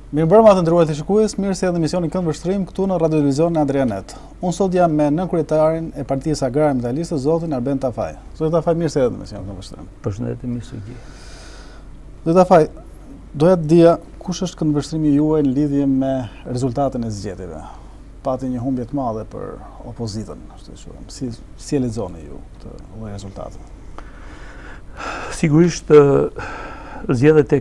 Mirëmbrëma të nderuar shikues, mirë se erdhët në emisionin Këndveshtrim këtu në Radio Televizionin Adrianet. Unë sot jam me nënkryetarin e Partisë Agrare Metaliste, zotin Arben Tafaj. Zotin Tafaj, mirë se erdhët në emisionin Këndveshtrim. Përshëndetje, mirë se gjej. Zotin Tafaj, doja të dija kush është këndveshtrimi juaj në lidhje me rezultatin e zgjedhjeve. Pati një humbje të madhe për opozitën, ashtu të quhem. Si e lexoni ju këtë lloj rezultate? Sigurisht zgjedhjet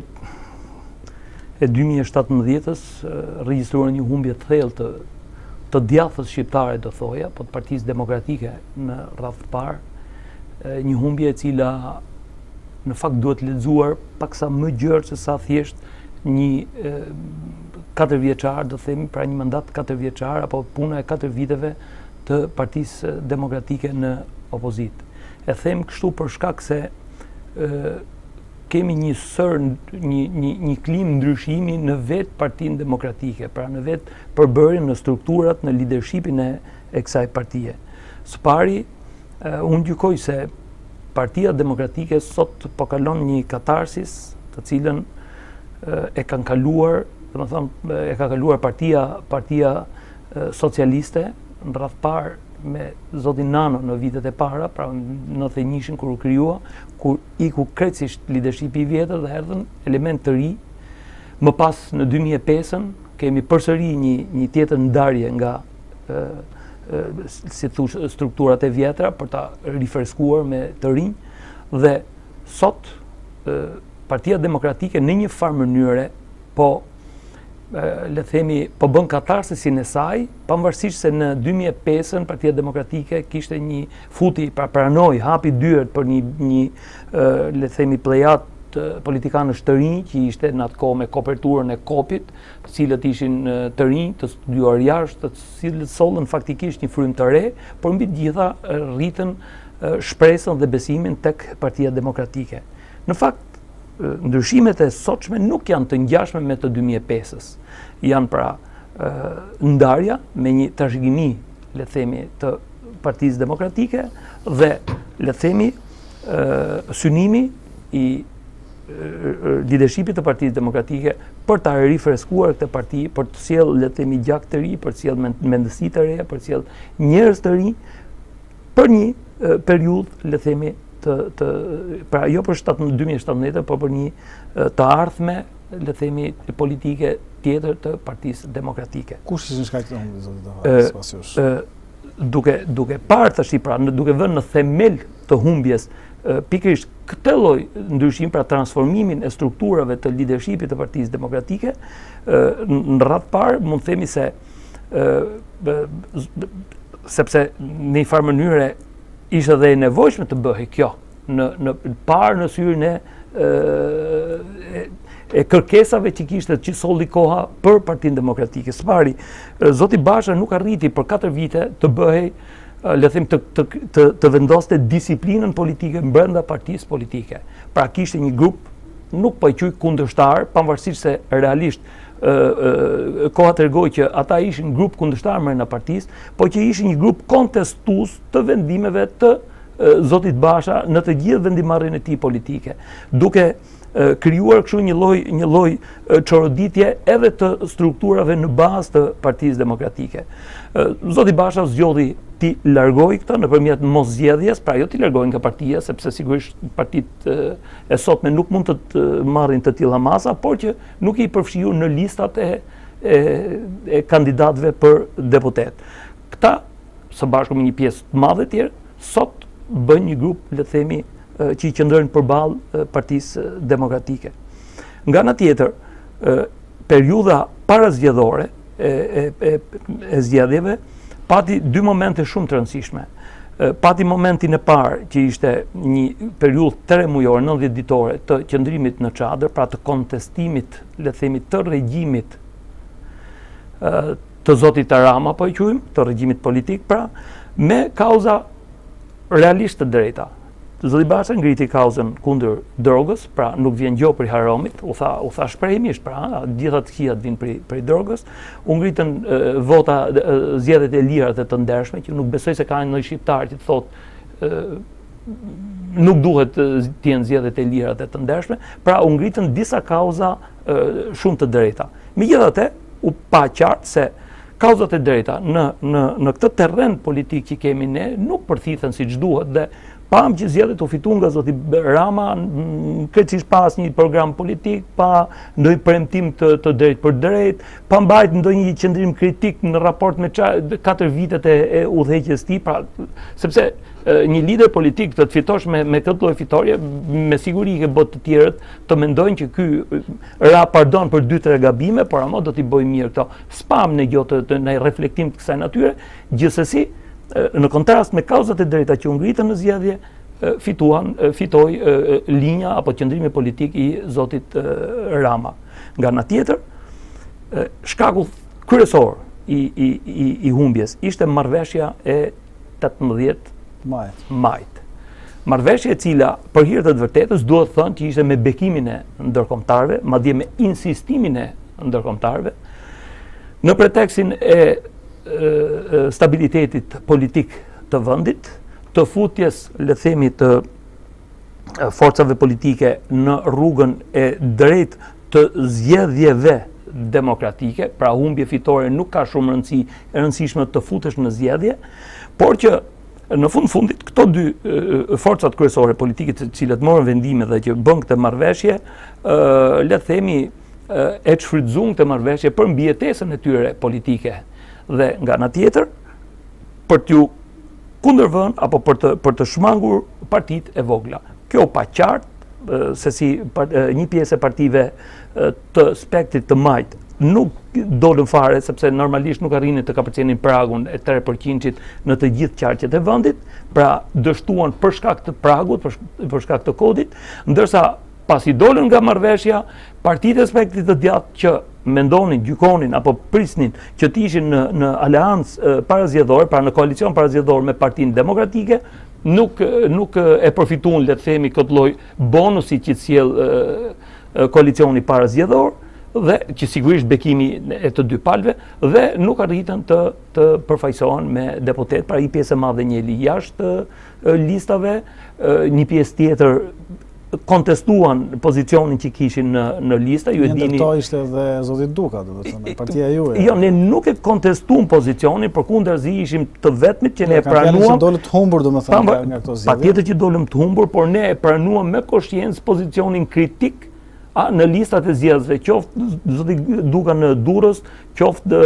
e 2017-s regjistruan një humbje të thellë të djathës shqiptare, do thoja, po të Partisë Demokratike në radhë të parë, një humbje e cila në fakt duhet lexuar paksa më gjerë se sa thjesht një 4 vjeçar, do themi, pra një mandat 4 vjeçar apo puna e 4 viteve të Partisë Demokratike në opozitë. E them kështu për shkak se kemi një klim ndryshimi në vetë Partinë Demokratike, pra në vetë përbërjen, në strukturat, në leadershipin e kësaj partie. Së pari, unë gjykoj se Partia Demokratike sot po kalon një katarsis të cilën e kanë kaluar, e ka kaluar Partia Socialiste në radhë parë me zotin Nano në vitet e para, pra në 91-shin kur u krijua, kur iku krejtësisht leadershipi I vjetër dhe erdhën element të ri. Më pas në 2005-ën kemi përsëri një tjetër ndarje nga si thush strukturat e vjetra për ta rifreskuar me të rinj dhe sot Partia Demokratike në një farë mënyre le themi, po bën katarsisin e saj, pavarësisht se në 2005-ën Partia Demokratike kishte një futi, pranoi, hapi dyert për një le themi plejat politikanësh të rinj që ishte në atë kohë me koperturën e kopit, të cilët ishin të rinj, të studiuar jashtë, të cilët sollën faktikisht një frym të re, por mbi të gjitha rritën shpresën dhe besimin tek Partia Demokratike. Në fakt, ndryshimet e sotshme nuk janë të ngjashme me të 2005-s. Janë pra ndarja me një trashëgimi, le themi, të Partisë Demokratike dhe le themi synimi I leadershipit të Partisë Demokratike për ta rifreskuar këtë parti, për të sjellë le themi gjak të ri, për të sjellë mendësi të reja, për të sjellë njerëz të rinj për një periudhë, le themi, pra jo për 2017, por për një të ardhme, le themi, politike tjetër të Partisë Demokratike. Kush ishin shkaqet e humbjes, zotit Tafaj, sipas jush? Duke parë tash, pra duke vënë në themel të humbjes pikërisht këtë lloj ndryshim, pra transformimin e strukturave të leadershipit të Partisë Demokratike, në radhë parë mund të themi se sepse në një farë mënyre ishte dhe e nevojshme të bëhej kjo në parë në syrin e kërkesave që kishte që solli koha për Partinë Demokratike. Së pari, zoti Basha nuk arriti për 4 vite të bëhej, le them, të vendoste disiplinën politike brenda partisë politike. Pra kishte një grup, nuk po e quaj kundërshtar, pavarësisht se realisht koha tregoi që ata ishin grup kundërshtar brenda partisë, po që ishin një grup kontestues të vendimeve të zotit Basha në të gjithë vendimarrjen e tij politike, duke krijuar kështu një lloj çoroditje edhe të strukturave në bazë të Partisë Demokratike. Zoti Basha zgjodhi ti largoi këtë nëpërmjet moszgjedhjes, pra jo ti largoi nga partia, sepse sigurisht partitë e sotme nuk mund të marrin të tilla masa, por që nuk I përfshiu në listat e kandidatëve për deputet. Këta, së bashku me një pjesë të madhe tjerë, sot bën një grup, le të themi, që I qëndrojnë përballë Partisë Demokratike. Nga ana tjetër, periudha parazgjedhore e zgjedhjeve pati 2 momente shumë të rëndësishme. Pati momentin e parë që ishte një periudhë 3 mujore, 90 ditore të qëndrimit në çadër, pra të kontestimit, le të themi, të regjimit të zotit Rama, po I quajmë, të regjimit politik, pra me kauza realisht të drejta. Zoti Basha ngriti kauzën kundër drogës, pra nuk vjen gjë për Haromit, u tha shprehimisht, pra gjitha të këqijat vinë për drogës, u ngritën vota zgjedhjet e lira dhe të ndershme, që nuk besoj se ka ndonjë shqiptar që të thotë nuk duhet të jenë zgjedhjet e lira dhe të ndershme, pra u ngritën disa kauza shumë të drejta. Megjithatë, u pa qartë se kauzat e drejta në këtë terren politik që kemi ne nuk përthithen siç duhet dhe pam që zgjedhjet u fituan nga zoti Rama, krejtësisht pas një program politik, pa ndonjë premtim të drejtë për drejtë, pa mbajt ndonjë qëndrim kritik në raport me 4 vitet e udhëheqjes tij, pra sepse një lider politik të fitosh me këtë lloj fitorie, me siguri ke botë të tjerët të mendojnë që ky ra pardon për 2-3 gabime, por ama do t'i bëjë mirë këto. Spam në gjotë në reflektim të kësaj natyre, gjithsesi në kontrast me kauzat e drejta që u ngritën në zgjedhje, fitoi linja apo qëndrimi politik i zotit Rama. Nga ana tjetër, shkaku kryesor i humbjes ishte marrëveshja e 18 majit. Marrëveshje e cila për hir të vërtetës duhet thënë që ishte me bekimin e ndërkombëtarëve, madje me insistimin e ndërkombëtarëve, në pretekstin e stabilitetit politik të vendit, të futjes, le të themi, të forcave politike në rrugën e drejtë të zgjedhjeve demokratike, pra humbje fitore nuk ka shumë rëndësishme të futesh në zgjedhje, por që në fundit këto dy forcat kryesore politike të cilat morën vendime dhe që bën këtë marrëveshje, le të themi, e shfrytzuan këtë marrëveshje për mbijetesën e tyre politike dhe nga ana tjetër për t'ju kundërvënë apo për të shmangur partitë e vogla. Kjo pa qartë se si një pjesë e partive të spektrit të majt nuk dolën fare, sepse normalisht nuk arrinin të kapërcenin pragun e 3% në të gjithë qarqet e vendit, pra dështuan për shkak të pragut, për shkak të kodit, ndërsa pasi dolën nga marrëveshja, partitë e spektrit të djathtë që mendonin, gjykonin apo prisnin që të ishin në aleancë parazgjedhore, pra në koalicion parazgjedhor me Partinë Demokratike, nuk e përfituan, le të themi, këtë lloj bonusi që sjell koalicioni parazgjedhor, dhe që sigurisht bekimi e të dy palëve, dhe nuk arritën të përfaqësohen me deputet, pra një pjesë e madhe njëli jashtë listave, një pjesë tjetër kontestuan pozicionin që kishin në lista. Ju e dini. Këto ishte dhe zoti Duka, do të thënë, partia juaj. Jo, ne nuk e kontestuam pozicionin, përkundazi ishim të vetmit që ne pranuam. Dolëm të humbur, domethënë, nga këto zgjedhje. Patjetër që dolëm të humbur, por ne e pranuam me koshiencë pozicionin kritik në listat e zgjedhjeve, qoftë zoti Duka në Durrës, qoftë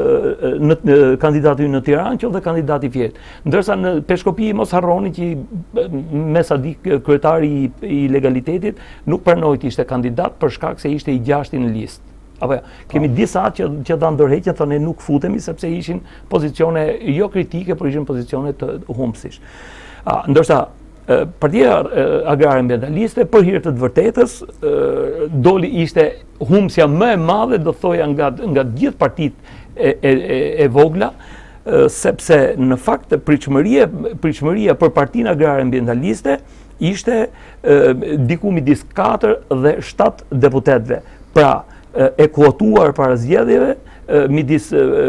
në kandidati në Tiranë, qoftë dhe kandidati i Fjet. Ndërsa në Peshkopi mos harroni që me Sadik, kryetari i legalitetit, nuk pranoi të ishte kandidat për shkak se ishte i 6-i në listë. Apo kemi disa që dhan ndërheqjen, thonë nuk futemi sepse ishin pozicione jo kritike, por ishin pozicione të humbësish. Ndërsa Partia Agrare Ambientaliste për hir të vërtetës doli ishte humbësja më e madhe, do thoja, nga gjithë partitë e vogla, sepse në fakt pritshmëria për Partinë Agrare Ambientaliste ishte diku midis 4 dhe 7 deputetëve. Pra e kuotuar para zgjedhjeve midis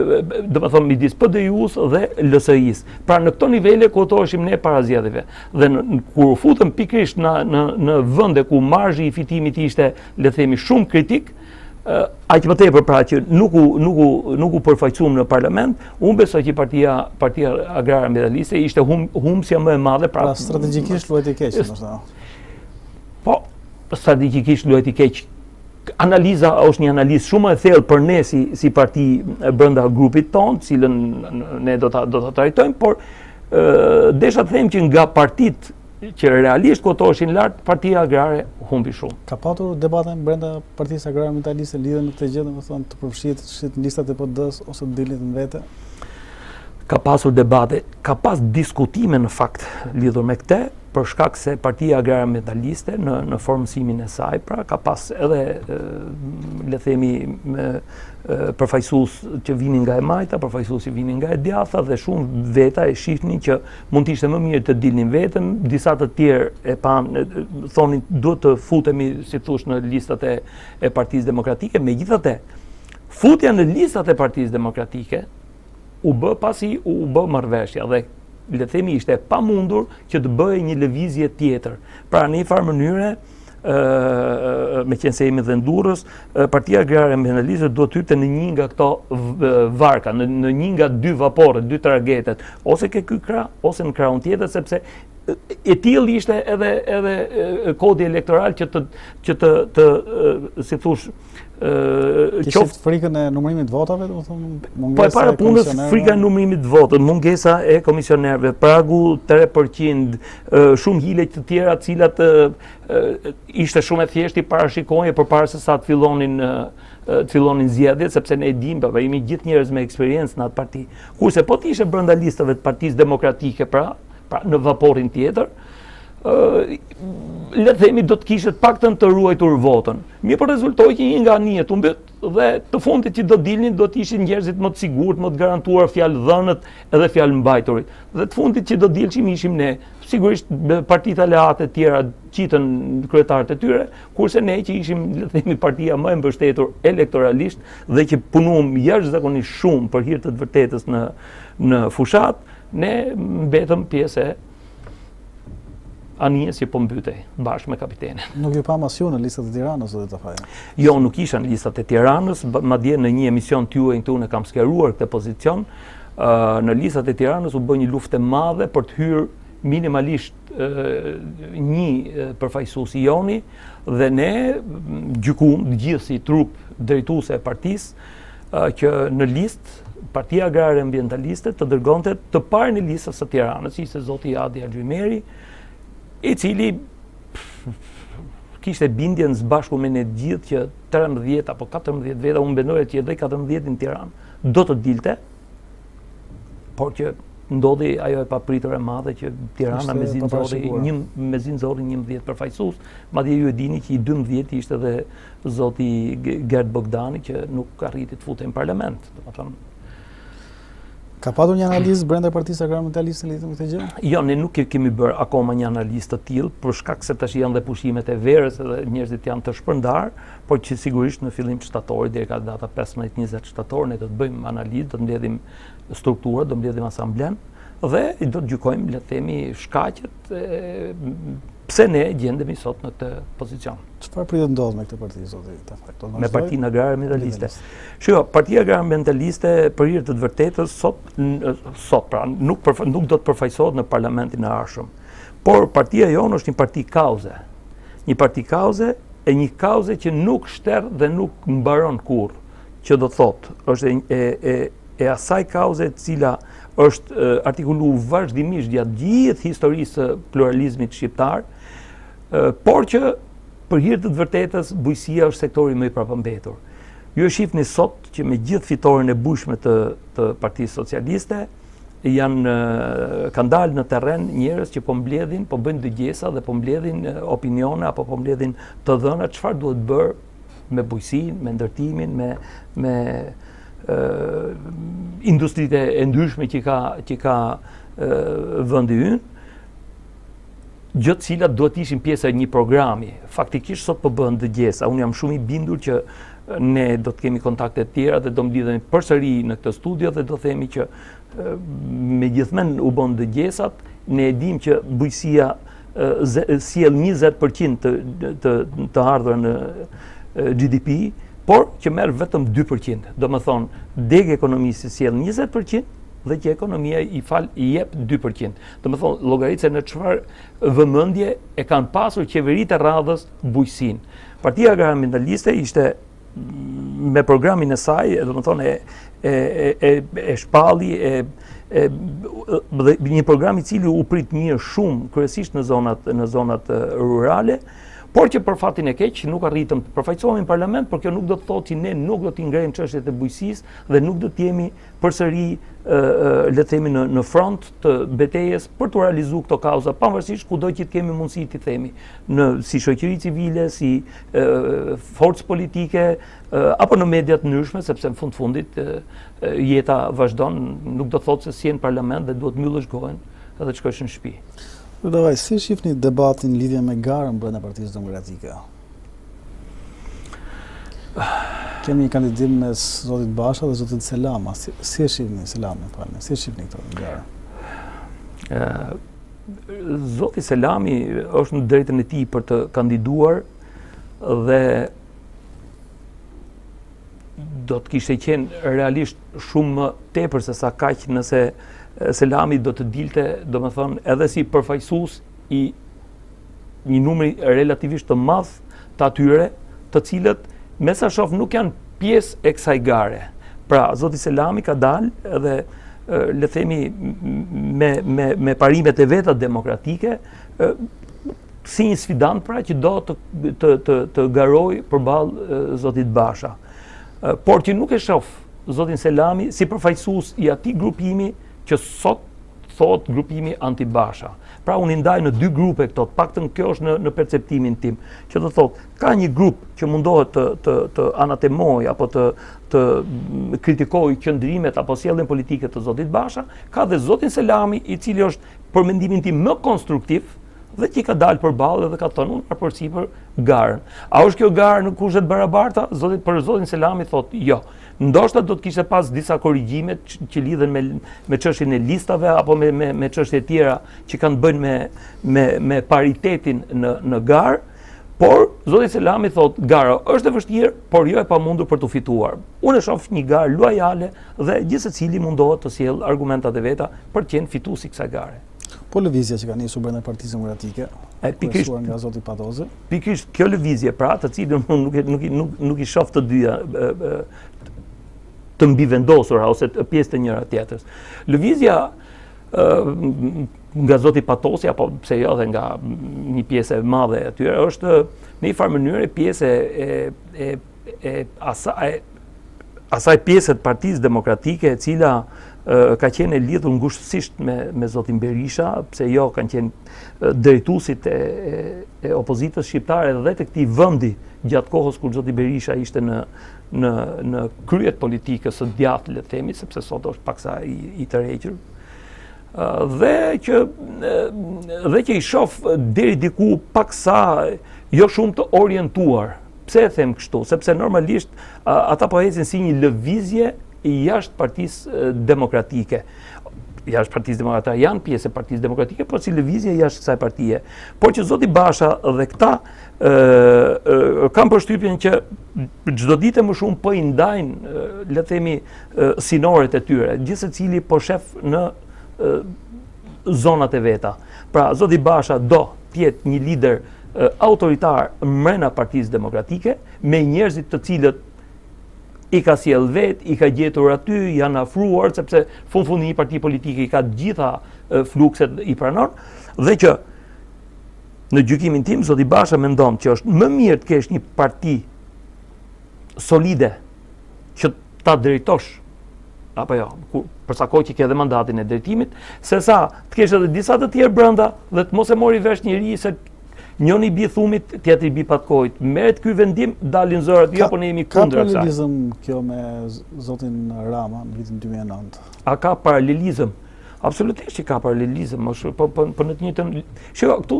PD-s dhe LSI-s. Pra në këto nivele kuotoheshim ne para zgjedhjeve. Dhe kur u futëm pikërisht në vende ku marzhi i fitimit ishte, le të themi, shumë kritik, aq më tepër pra që nuk u përfaqësuam në parlament, unë besoj që Partia Agrare Ambientaliste ishte humbësja më e madhe. Pra strategjikisht luajti keq, ndoshta. Po, strategjikisht luajti keq. Analiza është një analizë shumë e thellë për ne si parti brenda grupit tonë, cilën ne do ta trajtojmë, por desha të them që nga partitë që realisht kotoheshin lart, Partia Agrare humbi shumë. Ka patur debate brenda Partisë Agrare Ambientaliste lidhur me këtë gjë, domethënë të përfshihet në listat e PD-s ose të dilit në vete? Ka pasur debate, ka pas diskutime në fakt lidhur me këtë, për shkak se Partia Agrare Ambientaliste në formësimin e saj, pra ka pas edhe, le themi, përfaqësues që vinin nga e majta, përfaqësues që vinin nga e djatha, dhe shumë veta e shihnin që mund të ishte më mirë të dilnin vetëm, disa të tjerë thonin duhet të futemi, si thosh, në listat e Partisë Demokratike. Megjithatë, futja në listat e Partisë Demokratike u bë pasi u bë marrëveshja, dhe le themi ishte pamundur që të bëhej një lëvizje tjetër. Pra në një farë mënyre, me qenë se jemi dhe në Durrës, Partia Agrare Ambientaliste duhet hyrte në një nga këto varka, në një nga dy vapore, dy tragetet, ose ke ky krah, ose në krahun tjetër, sepse e tillë ishte edhe kodi elektoral që të si thosh qoftë frikën e numërimit të votave, domethënë po e para punës frika e numërimit të votave, mungesa e komisionerëve, pragu 3%, shumë hile të tjera të cilat ishte shumë e thjeshtë i parashikoje përpara se sa të fillonin zgjedhjet, sepse ne e dimë, jemi gjithë njerëz me eksperiencë në atë parti. Kurse po të ishe brenda listave të Partisë Demokratike, pra në vaporin tjetër, le të themi do të kishte paktën të ruajtur votën. Mirë, por rezultoi që një nga anijet u mbet dhe të fundit që do dilnin do të ishin njerëzit më të sigurt, më të garantuar fjalë dhënët edhe fjalë mbajturit. Dhe të fundit që do dilshim ishim ne. Sigurisht partitë aleate të tjera qitën kryetarët e tyre, kurse ne që ishim, le të themi, partia më e mbështetur elektoralisht dhe që punuam jashtëzakonisht shumë për hir të vërtetës në fushat, ne mbetëm pjesë e anijes që po mbytej bashkë me kapitenin. Nuk ju pam as ju në listat e Tiranës, zotë Tafaj? Jo, nuk isha në listat e Tiranës, madje në një emision t'juaj këtu ne kam skeruar këtë pozicion. Në listat e Tiranës u bë një luftë e madhe për të hyrë minimalisht një përfaqësues i joni dhe ne gjykuam gjithë si trup drejtuese e partisë që në listë Partia Agrare Ambientaliste të dërgonte të parë në listës së Tiranës, ishte zoti Adi Argjymeri, i cili kishte bindjen së bashku me ne gjithë që 13 apo 14 veta, unë mendoja që edhe 14 në Tiranë do të dilte, por që ndodhi ajo e papritur e madhe që Tirana mezin zori 11 përfaqësues, madje ju e dini që i 12 ishte edhe zoti Gert Bogdani që nuk arriti të futej në parlament. Domethënë ka patur një analizë brenda Partisë Agrare Ambientaliste lidhur me këtë gjë? Jo, ne nuk kemi bërë akoma një analizë të tillë, për shkak se tash janë dhe pushimet e verës dhe njerëzit janë të shpërndar, por që sigurisht në fillim të shtatorit deri ka data 15-20 shtator ne do të bëjmë analizë, do të mbledhim strukturën, do mbledhim asamblen dhe do të gjykojmë, le të themi, shkaqet pse ne gjendemi sot në këtë pozicion. Çfarë pritet ndodh me këtë parti, zoti Tafaj? Me Partinë Agrare Ambientaliste. Shiko, Partia Agrare Ambientaliste për hir të vërtetës sot pra nuk do të përfaqësohet në parlamentin e ardhshëm. Por partia jonë është një parti kauze. Një parti kauze e një kauze që nuk shterr dhe nuk mbaron kurrë, që do thotë është e asaj kauze e cila është artikuluar vazhdimisht gjatë gjithë historisë së pluralizmit shqiptar, por që për hir të vërtetës bujësia është sektori më i prapambetur. Ju e shihni sot që me gjithë fitoren e bujshme të Partisë Socialiste kanë dalë në terren njerëz që po mbledhin, po bëjnë dëgjesa dhe po mbledhin opinione apo po mbledhin të dhëna çfarë duhet bërë me bujësinë, me ndërtimin, me industritë e ndryshme që ka vendi ynë, gjë të cilat duhet ishin pjesë e një programi. Faktikisht sot po bëhen dëgjesa. Unë jam shumë i bindur që ne do të kemi kontakte të tjera dhe do mblidhemi përsëri në këtë studio dhe do themi që megjithëse u bën dëgjesat, ne e dimë që bujësia sjell 20% të ardhurën në GDP, por që merr vetëm 2%. Domethënë, degë ekonomisë sjell 20% dhe që ekonomia i jep 2%. Domethënë, llogaritse në çfarë vëmendje e kanë pasur qeveritë e radhës bujësinë. Partia Agrare Ambientaliste ishte me programin e saj, domethënë e shpalli një program i cili u prit mirë shumë kryesisht në zonat rurale, por që për fatin e keq nuk arritëm të përfaqësohemi në parlament, por kjo nuk do të thotë që ne nuk do të ngrejmë çështjet e bujësisë dhe nuk do të jemi përsëri le të themi në front të betejës për të realizuar këto kauza, pavarësisht kudo që të kemi mundësi të themi, si shoqëri civile, si forcë politike apo në media të ndryshme, sepse në fundit jeta vazhdon, nuk do të thotë se si në parlament dhe duhet mbyllësh gohen edhe të shkosh në shtëpi. Davaj, si shihni debatin lidhje me garën brenda Partisë Demokratike? Kemi një kandidim mes zotit Basha dhe zotit Selama. Si e shihni Selamin, si e shihni këto garë? Zoti Selami është në drejtën e tij për të kandiduar dhe do të kishte qenë realisht shumë më tepër se sa kaq nëse Selami do të dilte, domethënë, edhe si përfaqësues i një numri relativisht të madh të atyre, të cilët me sa shoh nuk janë pjesë e kësaj gare. Pra, zoti Selami ka dalë edhe le themi me parimet e veta demokratike si një sfidant pra që do të garoj përballë zotit Basha. Por që nuk e shoh zotin Selami si përfaqësues i atij grupimi që sot thot grupimi anti-Basha. Pra unë ndaj në dy grupe këto, paktën kjo është në perceptimin tim, që të thot, ka një grup që mundohet të anatemoj apo të kritikoj qëndrimet apo sjelljen politike të zotit Basha, ka dhe zotin Selami i cili është për mendimin tim më konstruktiv dhe që ka dalë përballë dhe ka thënë unë përsipër garën. A është kjo garë në kushte barabarta? Për zotin Selami thot jo. Ndoshta do të kishte pas disa korrigjime që lidhen me çështjen e listave apo me çështje tjera që kanë bënë me paritetin në garë, por zoti Selami thot gara është e vështirë, por jo e pamundur për të fituar. Unë e shoh një garë luajale dhe gjithsecili mundohet të sjell argumentat e veta për të qenë fituesi i kësaj gare. Po lëvizja që ka nisur brenda Partisë Demokratike, kryesuar nga zoti Patozi. Pikërisht kjo lëvizje pra, të cilën nuk i shoh të dyja të mbivendosura ose pjesë të njëra tjetrës. Lëvizja nga zoti Patosi apo pse jo dhe nga një pjesë e madhe e atyre është në një farë mënyrë pjesë e asaj pjesë të Partisë Demokratike e cila ka qenë e lidhur ngushtësisht me zotin Berisha, pse jo kanë qenë drejtuesit e opozitës shqiptare dhe të këtij vendi gjatë kohës kur zoti Berisha ishte në kryet politikës së djathtë, le të themi, sepse sot është paksa i tërhequr. Dhe që i shoh deri diku paksa jo shumë të orientuar. Pse e them kështu? Sepse normalisht ata po ecin si një lëvizje jashtë Partisë Demokratike. Jashtë Partisë Demokratike janë pjesë e Partisë Demokratike, por si lëvizje jashtë kësaj partie. Por që zoti Basha dhe këta kanë përshtypjen që çdo ditë më shumë po i ndajnë, le të themi, sinoret e tyre, gjithsecili po shef në zonat e veta. Pra, zoti Basha do të jetë një lider autoritar mrena Partisë Demokratike, me njerëzit të cilët i ka sjell vet, i ka gjetur aty, janë afruar, sepse fundi një parti politike i ka të gjitha flukset i pranon, dhe që në gjykimin tim, zoti Basha mendon që është më mirë të kesh një parti solide që ta drejtosh, apo jo, përsa kohë që ke edhe mandatin e drejtimit, se sa të kesh edhe disa të tjerë brenda dhe të mos e mori vesh njëri se njëri bi thumit, tjetri bi patkojt. Merret ky vendim, dalin zërat, jo po ne jemi kundër asaj. Ka paralelizëm kjo me zotin Rama në vitin 2009? A ka paralelizëm? Absolutisht që ka paralelizëm, po në të njëjtën. Shiko, këtu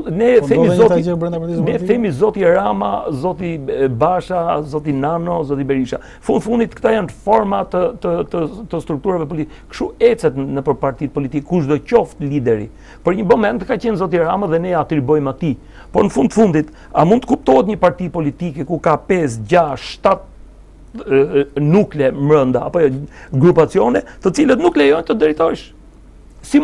ne themi zoti Rama, zoti Basha, zoti Nano, zoti Berisha. Fundit këta janë forma të strukturave politike. Kështu ecet nëpër partitë politike kushdo qoftë lideri. Për një moment ka qenë zoti Rama dhe ne atribojmë atij. Por në fundit, a mund të kuptohet një parti politike ku ka 5, 6, 7 nukle mbrënda apo grupacione, të cilët nuk lejojnë të drejtojsh? Si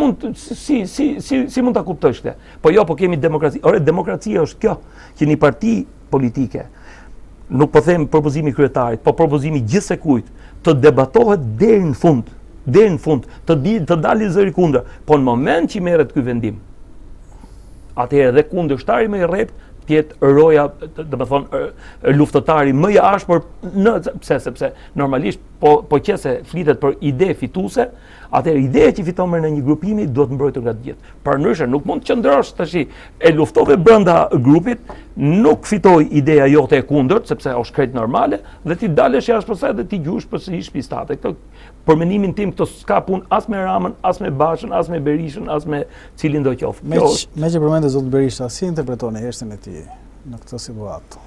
mund ta kuptosh këtë? Po jo, po kemi demokraci. Ore, demokracia është kjo, që një parti politike, nuk po them propozimi kryetarit, po propozimi gjithsekujt, të debatohet deri në fund, të dalë zëri kundër. Po në moment që merret ky vendim, atëherë dhe kundërshtari më i rrept tjetë roja, domethënë luftëtari më i ashpër, sepse normalisht po qese flitet për ide fituese, atëherë ideja që fiton në një grupimi duhet mbrojtur nga të gjithë. Përndryshe nuk mund të qëndrosh tash e luftove brenda grupit, nuk fitoi ideja jote e kundërt, sepse është krejt normale, dhe ti dalesh jashtë përse dhe ti gjush përsëri shpistate. Këtë për mendimin tim këto s'ka punë as me Ramën, as me Bashën, as me Berishën, as me cilin do qoftë. Me që përmendë zoti Berisha, si interpretoni heshtjen e tij në këtë situatë?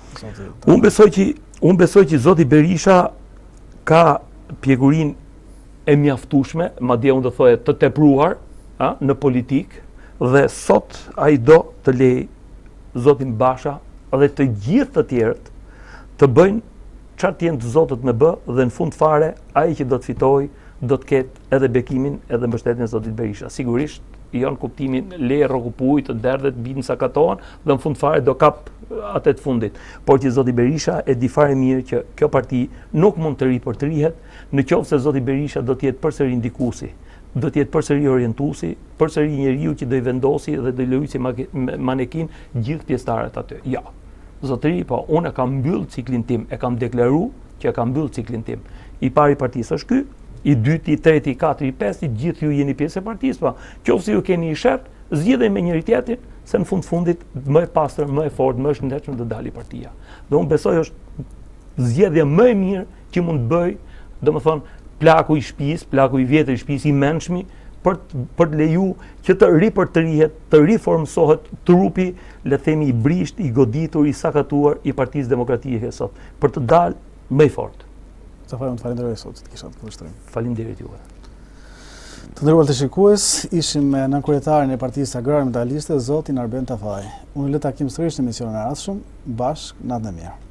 Unë besoj që zoti Berisha ka pjekurinë e mjaftueshme, madje unë do thoya të tepruar në politikë, Dhe sot ai do të lej zotin Basha dhe të gjithë të tjerët të bëjnë çfarë të jenë të zotët me bë dhe në fund fare ai që do të fitojë do të ketë edhe bekimin edhe mbështetjen e zotit Berisha. Sigurisht jo në kuptimin le rrokupuj të derdhet binë sakatohen dhe në fund fare do kap atë të fundit. Por që zoti Berisha e di fare mirë që kjo parti nuk mund të ri për të rihet, në qoftë se zoti Berisha do të jetë përsëri ndikuesi, do të jetë përsëri orientuesi, përsëri njeriu që do i vendosi dhe do i lëvizë si manekin gjithë pjesëtarët aty. Ja. Zotëri, po unë e kam mbyll ciklin tim, e kam deklaruar që e kam mbyll ciklin tim. I pari partisë është ky, i dyti, i treti, i katëri, i pesti, gjithë ju jeni pjesë e partisë, pa. Qoftë ju keni i shert, zgjidheni me njëri tjetrin, se në fundit më e pastër, më e fortë, më e shëndetshëm të dali partia. Dhe unë besoj është zgjedhja më e mirë që mund të bëj, domethënë plaku i shtëpisë, plaku i vjetër i shtëpisë i mençmi, për të leju që të ripërtërihet, të riformsohet trupi, le të themi i brisht, i goditur, i sakatuar i Partisë Demokratike sot, për të dalë më i fortë. Unë të falenderoj sot që të kisha të vështrim. Faleminderit juve. Të nderuar të shikues, ishim me nënkuryetarin e Partisë Agrare Medaliste, zotin ARBEN TAFAJ. Unë le takim sërish në emisionin e ardhshëm, bashkë natën e mirë.